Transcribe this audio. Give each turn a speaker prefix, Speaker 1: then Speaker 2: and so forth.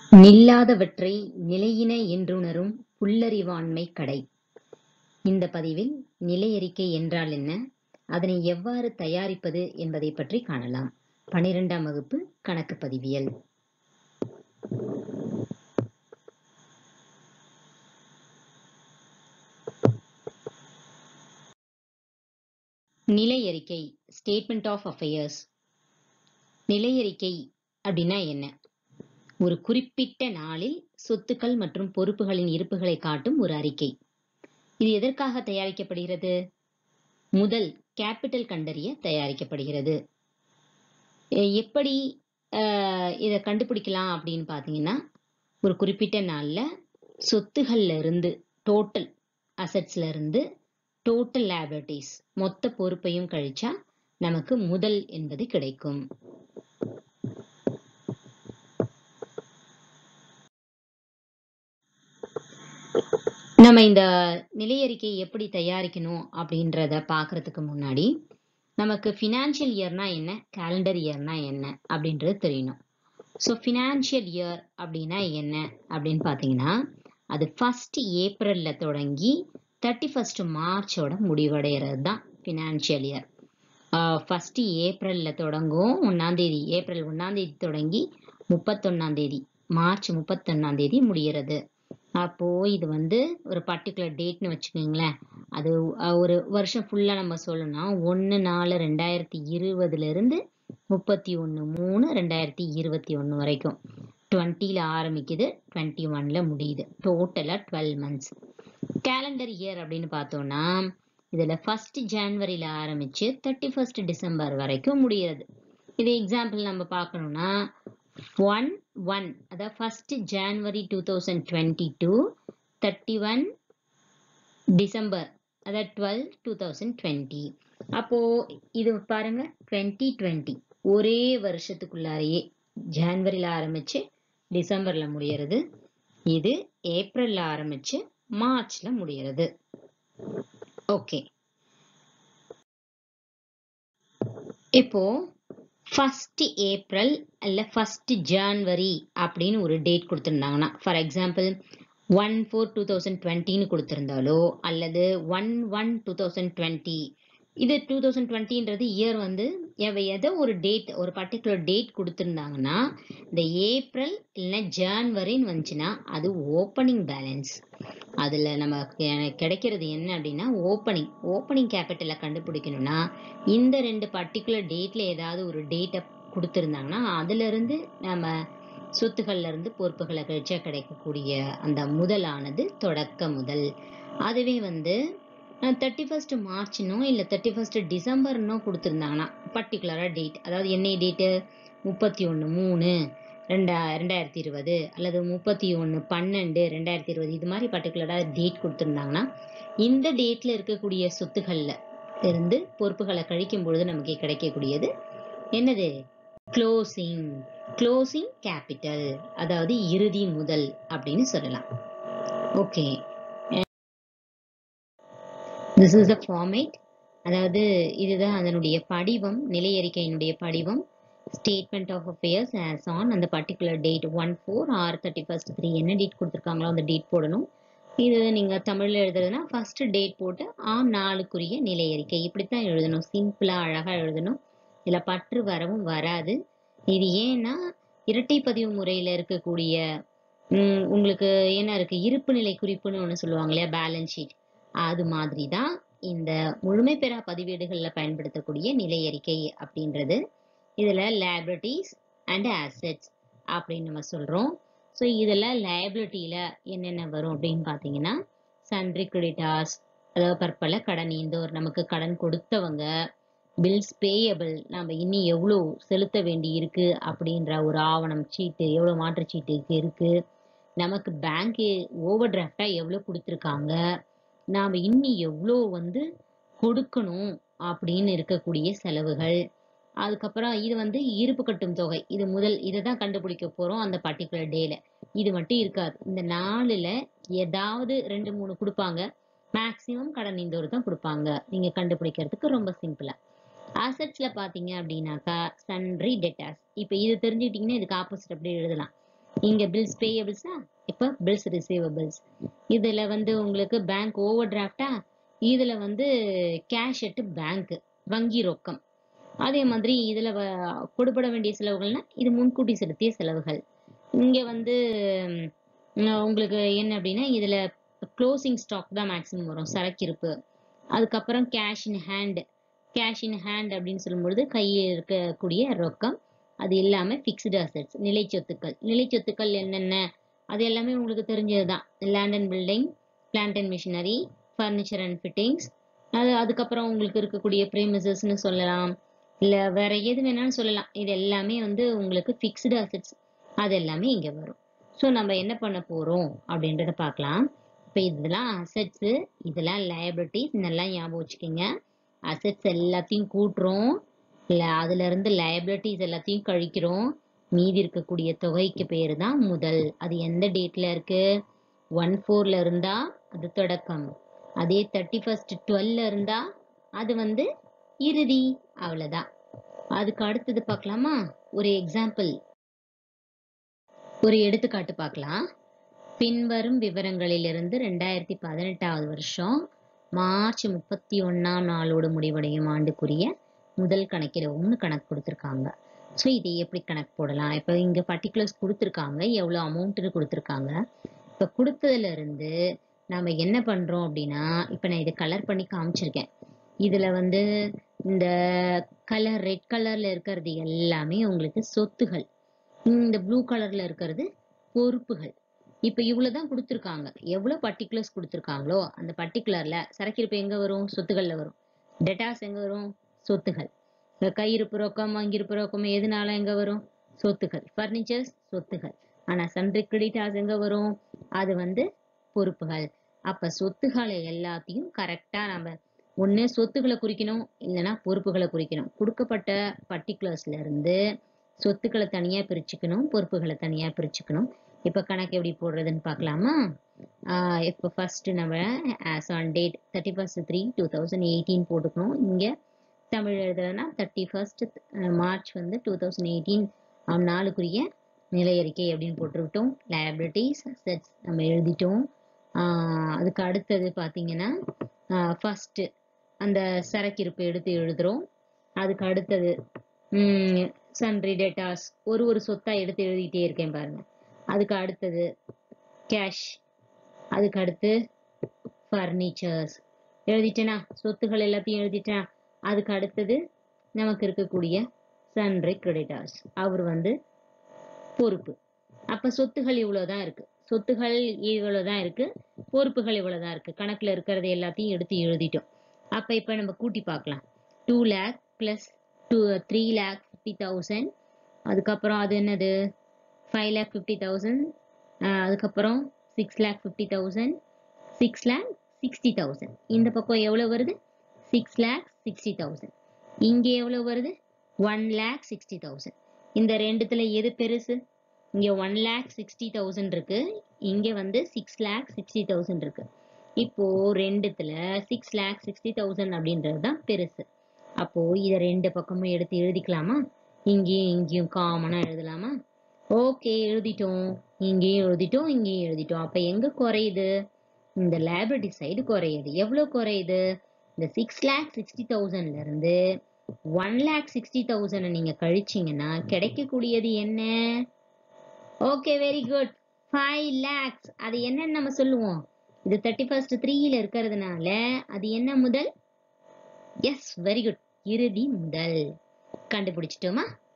Speaker 1: நில்லாதவற்றை நிலையின என்றுணரும் புல்லறிவாண்மை கடை. இந்த பதிவில் நிலையறிக்கை என்றால் என்ன, அதனை எவ்வாறு தயாரிப்பது என்பதை பற்றி காணலாம். 12ஆம் வகுப்பு கணக்கு பதிவியல். நிலையறிக்கை ஸ்டேட்மெண்ட் ஆஃப் அஃபேர்ஸ். நிலையறிக்கை அப்படின்னா என்ன? ஒரு குறிப்பிட்ட நாளில் சொத்துக்கள் மற்றும் பொறுப்புகளின் இருப்புகளை காட்டும் ஒரு அறிக்கை. இது எதற்காக தயாரிக்கப்படுகிறது? முதல் கேபிட்டல் கண்டறிய தயாரிக்கப்படுகிறது. எப்படி இதை கண்டுபிடிக்கலாம் அப்படின்னு பார்த்தீங்கன்னா, ஒரு குறிப்பிட்ட நாள்ல சொத்துகள்ல இருந்து டோட்டல் அசெட்ஸ்ல இருந்து டோட்டல் லைபிலிட்டிஸ் மொத்த பொறுப்பையும் கழிச்சா நமக்கு முதல் என்பது கிடைக்கும். நம்ம இந்த நிலையறிக்கை எப்படி தயாரிக்கணும் அப்படின்றத பார்க்கறதுக்கு முன்னாடி நமக்கு ஃபினான்ஷியல் இயர்னா என்ன, கேலண்டர் இயர்னா என்ன அப்படின்றது தெரியணும். ஸோ ஃபினான்ஷியல் இயர் அப்படின்னா என்ன அப்படின்னு பார்த்தீங்கன்னா, அது 1 ஏப்ரல்ல தொடங்கி 31 மார்ச்சோட முடிவடைகிறது தான் ஃபினான்ஷியல் இயர். 1 ஏப்ரல்ல தொடங்கும், ஏப்ரல் 1 தொடங்கி 31 மார்ச் 31 முடிகிறது. அப்போ இது ஒரு பர்டிகுலர் டேட்னு வச்சுக்கோங்களேன். அது ஒரு வருஷம் ஃபுல்லா நம்ம சொல்லணும். 1/4/2020 இருந்து 31/3/2021 வரைக்கும். 20ல ஆரம்பிக்குது, 21ல முடியுது. டோட்டலா 12 months. கேலண்டர் இயர் அப்படின்னு பார்த்தோம்னா இதுல 1 ஜனவரியில ஆரம்பிச்சு 31 டிசம்பர் வரைக்கும் முடிகிறது. இது எக்ஸாம்பிள் நம்ம பார்க்கணும்னா 1 அதாவது 1 ஜனவரி 2022 31 டிசம்பர் அதாவது 12/2020. அப்போ இது பாருங்க 2020 ஒரே வருஷத்துக்குள்ளாரையே ஜனவரியில ஆரம்பிச்சு டிசம்பர்ல முடியறது. இது ஏப்ரல்ல ஆரம்பிச்சு மார்ச்ல முடியறது. ஓகே, இப்போ 1 ஏப்ரல் அல்ல 1 ஜனவரி அப்படின்னு ஒரு டேட் கொடுத்திருந்தாங்கன்னா, ஃபார் எக்ஸாம்பிள் 1/4/2020 கொடுத்திருந்தாலோ அல்லது 1/1/2020, இது 2020ன்றது இயர் ஏதோ ஒரு டேட், ஒரு பர்டிகுலர் டேட் கொடுத்திருந்தாங்கன்னா, இந்த ஏப்ரல் இல்லைன்னா ஜனவரின்னு வந்துச்சுன்னா அது ஓப்பனிங் பேலன்ஸ். அதுல நமக்கு கிடைக்கிறது என்ன அப்படின்னா ஓப்பனிங் கேபிட்டலை கண்டுபிடிக்கணும்னா இந்த 2 பர்டிகுலர் டேட்ல ஏதாவது ஒரு டேட்டை கொடுத்திருந்தாங்கன்னா அதுல இருந்து நம்ம சொத்துக்கள்ல இருந்து பொறுப்புகளை கழிச்சா கிடைக்கக்கூடிய அந்த முதலானது தொடக்க முதல். அதுவே 31 மார்ச்னோ இல்ல 31 டிசம்பர்னோ கொடுத்திருந்தாங்கன்னா பர்டிகுலரா டேட், அதாவது என்ன டேட்டு 31/3/2020 அல்லது 31/12/2020 இது மாதிரி பர்டிகுலரா டேட் கொடுத்திருந்தாங்கன்னா இந்த டேட்ல இருக்கக்கூடிய சொத்துக்கள்ல இருந்து பொறுப்புகளை கழிக்கும் பொழுது நமக்கு கிடைக்கக்கூடியது என்னது? க்ளோசிங் கேபிட்டல், அதாவது இறுதி முதல் அப்படின்னு சொல்லலாம். Okay, this is the format. அதாவது இதுதான் அதனுடைய படிவம், நிலையறிக்கையினுடைய படிவம். Statement of affairs as on அந்த பர்டிகுலர் டேட் 1/4 or 31/3 என்ன டேட் கொடுத்துருக்காங்களோ அந்த டேட் போடணும். இது நீங்க தமிழ்ல எழுதுறதுன்னா ஃபர்ஸ்ட் டேட் போட்டு நாளுக்குரிய நிலையறிக்கை இப்படித்தான் எழுதணும். சிம்பிளா அழகா எழுதணும். இதுல பற்று வரவும் வராது. இது ஏன்னா இரட்டை பதிவு முறையில இருக்கக்கூடிய உங்களுக்கு என்ன இருக்கு, இருப்பு நிலை குறிப்புன்னு ஒண்ணு சொல்லுவாங்க இல்லையா, பேலன்ஸ் ஷீட், அது மாதிரி தான் இந்த முழுமை பெறா பதிவேடுகள்ல பயன்படுத்தக்கூடிய நிலையறிக்கை அப்படின்றது. இதுல லைபிலிட்டிஸ் அண்ட் அசெட்ஸ் அப்படின்னு நம்ம சொல்றோம். ஸோ இதில் லைபிலிட்டியில என்னென்ன வரும் அப்படின்னு பார்த்தீங்கன்னா, சன்ட்ரி கிரெடிட்டார்ஸ், அதாவது பற்பல கடன் ஈந்தோர், நமக்கு கடன் கொடுத்தவங்க, பில்ஸ் பேயபிள், நம்ம இன்னி எவ்வளோ செலுத்த வேண்டி இருக்கு அப்படின்ற ஒரு ஆவணம் சீட்டு, எவ்வளோ மாற்று சீட்டு இருக்கு, நமக்கு பேங்க் ஓவர் டிராஃப்டா எவ்வளோ கொடுத்துருக்காங்க, நாம் இன்னி எவ்வளோ கொடுக்கணும் அப்படின்னு இருக்கக்கூடிய செலவுகள். அதுக்கப்புறம் இது இருப்பு கட்டும் தொகை, இது இதை தான் கண்டுபிடிக்க போறோம் அந்த பர்டிகுலர் டேல. இது மட்டும் இருக்காது, இந்த நாளுல ஏதாவது 2-3 கொடுப்பாங்க. மேக்சிமம் கடன் ஈந்தோர் தான் கொடுப்பாங்க. நீங்க கண்டுபிடிக்கிறதுக்கு ரொம்ப சிம்பிளா. அசெட்ஸ்ல பாத்தீங்க அப்படின்னாக்கா சன்ட்ரி டெட்டார்ஸ். இப்ப இது தெரிஞ்சுக்கிட்டீங்கன்னா இதுக்கு ஆப்போசிட் அப்படி எழுதலாம். இங்க பில்ஸ் பேயபிள்ஸா, இப்ப பில்ஸ் ரிசீவபிள்ஸ். இதுல வந்து உங்களுக்கு பேங்க் ஓவர் டிராஃப்டா, இதுல வந்து கேஷ் அட் பேங்க், வங்கி ரொக்கம். அதே மாதிரி இதுல கொடுபட வேண்டிய செலவுகள்னா இது முன்கூட்டி செலுத்திய செலவுகள். இங்க வந்து உங்களுக்கு என்ன அப்படின்னா இதுல க்ளோசிங் ஸ்டாக் தான் மேக்ஸிமம் வரும், சரக்கிருப்பு. அதுக்கப்புறம் cash in hand. Cash in hand அப்படின்னு சொல்லும்பொழுது கையில் இருக்கக்கூடிய ரொக்கம். அது இல்லாம ஃபிக்ஸ்டு அசெட்ஸ், நிலை சொத்துக்கள். நிலை சொத்துக்கள் என்னென்ன, அது எல்லாமே உங்களுக்கு தெரிஞ்சதுதான். Land and building, plant and machinery, furniture and fittings. அதுக்கப்புறம் உங்களுக்கு இருக்கக்கூடிய ப்ரீமிசஸ்ன்னு சொல்லலாம், இல்ல வேற எது வேணாலும் சொல்லலாம். இது எல்லாமே வந்து உங்களுக்கு ஃபிக்ஸ்டு அசெட்ஸ், அது எல்லாமே இங்க வரும். ஸோ நம்ம என்ன பண்ண போறோம் அப்படின்றத பார்க்கலாம். இப்போ இதெல்லாம் அசெட்ஸ், இதெல்லாம் லயபிலிட்டிஸ், இதெல்லாம் ஞாபகம் வச்சுக்கோங்க. அசெட்ஸ் எல்லாத்தையும் கூட்டுறோம், இல்ல அதுல இருந்து லயபிலிட்டிஸ் எல்லாத்தையும் கழிக்கிறோம். மீதி இருக்கக்கூடிய தொகைக்கு பேரு தான் முதல். அது எந்த டேட்ல இருக்கு? 1/4ல இருந்தா அது தொடக்கம். அதே 31st 12ல இருந்தா அது வந்து இறுதி. அவ்வளவுதான். அதுக்கு அடுத்தது பார்க்கலாமா? ஒரு எக்ஸாம்பிள், ஒரு எடுத்துக்காட்டு பார்க்கலாம். பின்வரும் விவரங்களிலிருந்து 2018வது வருஷம் மார்ச் 31ஆம் நாளோடு முடிவடையும் ஆண்டுக்குரிய முதல் கணக்கிடவும்னு கணக்கு கொடுத்துருக்காங்க. ஸோ இதை எப்படி கணக்கு போடலாம்? இப்போ இங்க பர்டிகுலர்ஸ் கொடுத்துருக்காங்க, எவ்வளோ அமௌண்ட்னு கொடுத்துருக்காங்க. இப்போ கொடுத்ததுல இருந்து நாம என்ன பண்றோம் அப்படின்னா, இப்போ நான் இதை கலர் பண்ணி காமிச்சிருக்கேன். இதுல வந்து இந்த கலர் ரெட் கலர்ல இருக்கிறது எல்லாமே உங்களுக்கு சொத்துகள், இந்த ப்ளூ கலர்ல இருக்கிறது பொறுப்புகள். இப்ப இவ்வளவுதான் கொடுத்துருக்காங்க. எவ்வளவு பர்டிகுலர்ஸ் கொடுத்துருக்காங்களோ அந்த பர்டிகுலர்ல சரக்கிருப்பு எங்க வரும்? சொத்துகள்ல வரும். டெட்டாஸ் எங்க வரும்? சொத்துகள். கையிருப்பு ரொக்கம், வங்கியிருப்பு ரொக்கம் எதுனால எங்க வரும்? சொத்துகள். பர்னிச்சர்ஸ் சொத்துகள். ஆனா சன்ட்ரி கிரெடிட்டாஸ் எங்க வரும்? அது வந்து பொறுப்புகள். அப்ப சொத்துக்களை எல்லாத்தையும் கரெக்டா நம்ம ஒண்ணு சொத்துக்களை குறிக்கணும், இல்லைன்னா பொறுப்புகளை குறிக்கணும். கொடுக்கப்பட்ட பர்டிகுலர்ஸ்ல இருந்து சொத்துக்களை தனியா பிரிச்சுக்கணும், பொறுப்புகளை தனியா பிரிச்சுக்கணும். இப்ப கணக்கு எப்படி போடுறதுன்னு பார்க்கலாமா? இப்போ ஃபர்ஸ்ட் நம்ம ஆஸ் ஆன் டேட் 31st 3 2018 போட்டுக்கணும். இங்க தமிழ் எழுதுறதுன்னா 31st மார்ச் வந்து 2018 நாளுக்குரிய நிலை அறிக்கை அப்படின்னு போட்டுவிட்டோம். லயபிலிட்டிஸ் அசெட்ஸ் நம்ம எழுதிட்டோம். அதுக்கு அடுத்தது பார்த்தீங்கன்னா ஃபர்ஸ்ட் அந்த சரக்கிருப்பு எடுத்து எழுதுறோம். அதுக்கு அடுத்தது சன்ட்ரி டெட்டாஸ் ஒரு சொத்தா எடுத்து எழுதிட்டே இருக்கேன் பாருங்க. அதுக்கு அடுத்தது கேஷ், அதுக்கு அடுத்து ஃபர்னிச்சர்ஸ் எழுதிட்டேனா, சொத்துகள் எல்லாத்தையும் எழுதிட்டேனா. அதுக்கு அடுத்தது நமக்கு இருக்கக்கூடிய சன்ட்ரி கிரெடிட்டார்ஸ், அவர் வந்து பொறுப்பு. அப்ப சொத்துகள் இவ்வளவுதான் இருக்கு, சொத்துகள் இவ்வளவுதான் இருக்கு, பொறுப்புகள் இவ்வளவுதான் இருக்கு. கணக்குல இருக்கிறது எல்லாத்தையும் எடுத்து எழுதிட்டோம். அப்ப இப்ப நம்ம கூட்டி பார்க்கலாம். 2 lakh plus 3,50,000, அதுக்கப்புறம் அது என்னது 5,50,000, அதுக்கப்புறம் 6,50,000, 6,60,000. இந்த பக்கம் எவ்வளவு வருது? 6,60,000. இங்க எவ்வளவு வருது? 1,60,000. இந்த ரெண்டுத்துல எது பெருசு? இங்க 1,60,000 இருக்கு, இங்க வந்து 6,60,000 இருக்கு. இப்போ ரெண்டுத்துல 6,60,000 அப்படின்றது தான் பெருசு. அப்போ இத ரெண்டு பக்கமும் எடுத்து எழுதிக்கலாமா? இங்கேயும் இங்கேயும் காமனா எழுதலாமா? ஓகே, எழுதிட்டோம். இங்கேயும் எழுதிட்டோம், இங்கேயும் எழுதிட்டோம். அப்ப எங்க குறையுது? இந்த லைபிலிட்டி சைடு குறையுது. எவ்வளவு குறையுது? இந்த 6,60,000ல இருந்து 1,60,000 நீங்க கழிச்சீங்கன்னா கிடைக்கக்கூடியது என்ன? Okay, very good. 5 lakhs. அது என்னன்னு நம்ம சொல்லுவோம்? இது 31st 3ல இருக்கிறதுனால அது என்ன முதல்? எஸ், வெரி குட், இறுதி முதல். கண்டுபிடிச்சிட்டோமா?